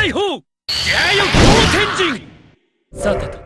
解放。じゃあよ、蒼天神。さてと。